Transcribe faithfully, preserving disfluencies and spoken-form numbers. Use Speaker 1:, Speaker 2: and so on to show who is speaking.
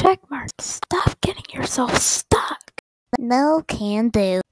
Speaker 1: check mark. Stop getting yourself stuck.
Speaker 2: No can do.